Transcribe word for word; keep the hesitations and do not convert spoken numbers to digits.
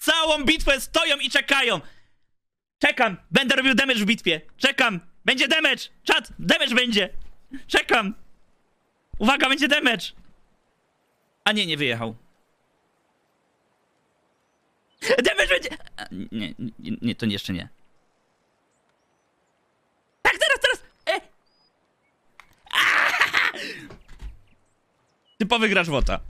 całą bitwę stoją i czekają. Czekam, będę robił damage w bitwie. Czekam, będzie damage. Czat, damage będzie. Czekam. Uwaga, będzie damage. A nie, nie wyjechał. Damage będzie... Nie, nie, nie, to jeszcze nie. Tak, teraz, teraz! E! Typowy gracz wota.